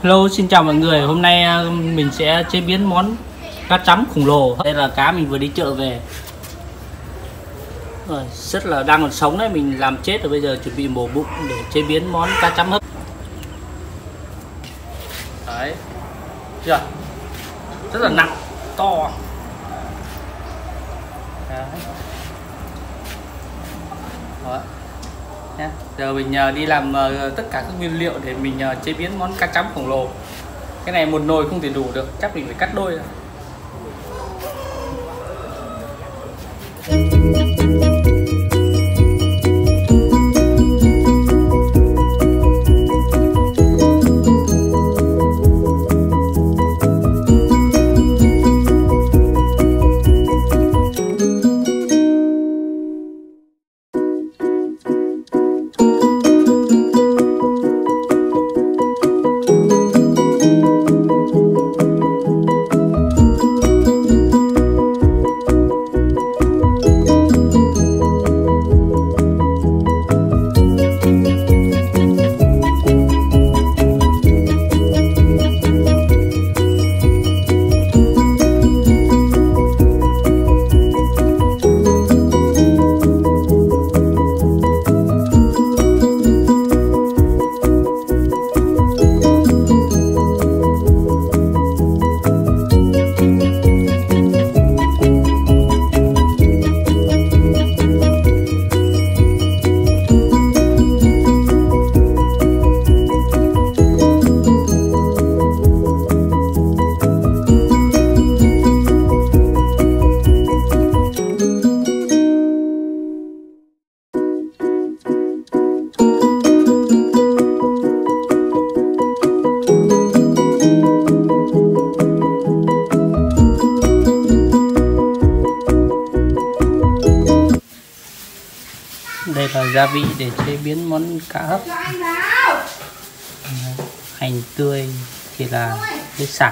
Hello, xin chào mọi người. Hôm nay mình sẽ chế biến món cá trắm khổng lồ. Đây là cá mình vừa đi chợ về. Rồi, rất là đang còn sống đấy, mình làm chết rồi, bây giờ chuẩn bị mổ bụng để chế biến món cá trắm hấp. Đấy. Chưa? Rất là nặng, to. Đấy. Đó. Nhá. Giờ mình đi làm tất cả các nguyên liệu để mình chế biến món cá trắm khổng lồ. Cái này một nồi không thể đủ được, chắc mình phải cắt đôi rồi. Đây là gia vị để chế biến món cá hấp. Hành tươi thì là cái sả.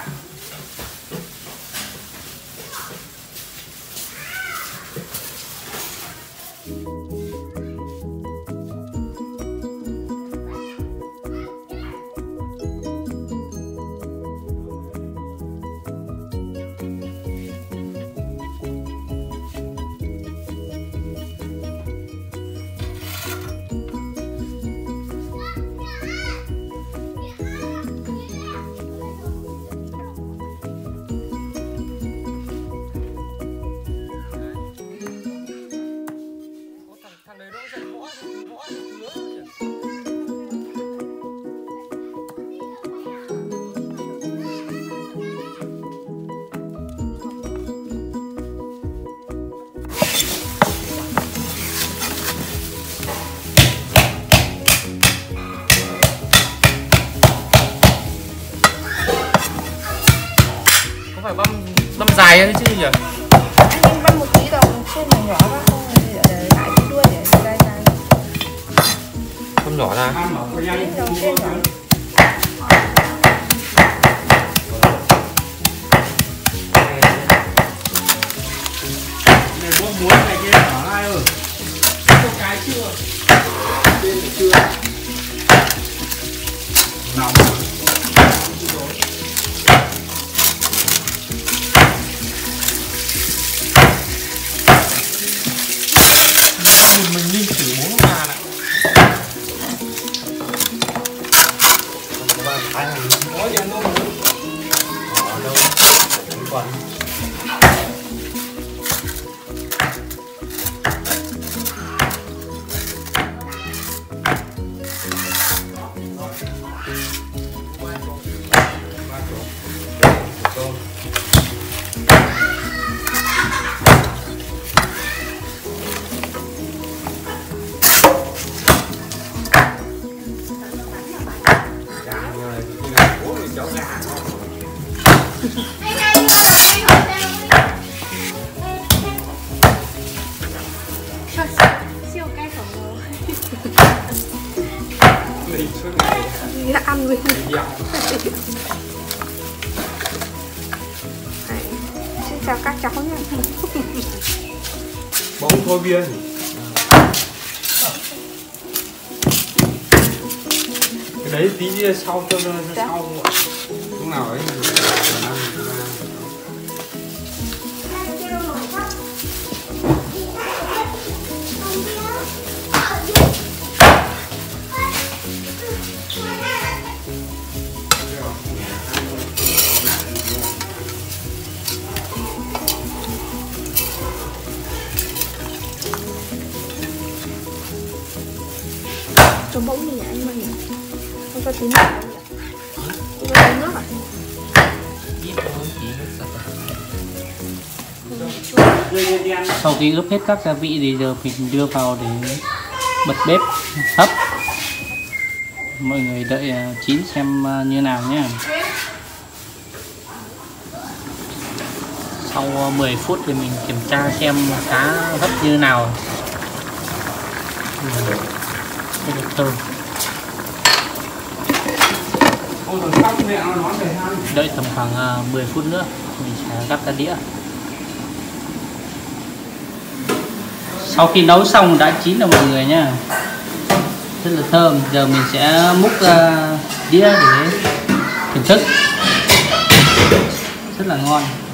Phải băm dài ấy chứ nhỉ? Anh băm một tí đồng trên nhỏ nhỏ ra không để lại cái đuôi để dài dài. Băm nhỏ ra. Đồng trên nhỏ. Này bố muối này kia ở ai ơi? Có cái chưa? Bên này chưa. Nóng. Mình ninh thử 4 ngàn ạ. Thái hành có gì ăn không? Ở đâu? Còn siêu cay khổng lồ. Đã ăn với mình. Xin chào các cháu nha. Bống thôi bia nhỉ? đấy tí sau cho sau lúc nào ấy cho bỗng đi anh mình không cho tí nước không cho tí nước à? Sau khi ướp hết các gia vị thì giờ mình đưa vào để bật bếp hấp. Mọi người đợi chín xem như nào nhé. Sau 10 phút thì mình kiểm tra xem cá hấp như nào. Được thơm. Đợi tầm khoảng 10 phút nữa mình sẽ gắp ra đĩa. Sau khi nấu xong đã chín rồi mọi người nhá, rất là thơm. Giờ mình sẽ múc đĩa để thưởng thức, rất là ngon.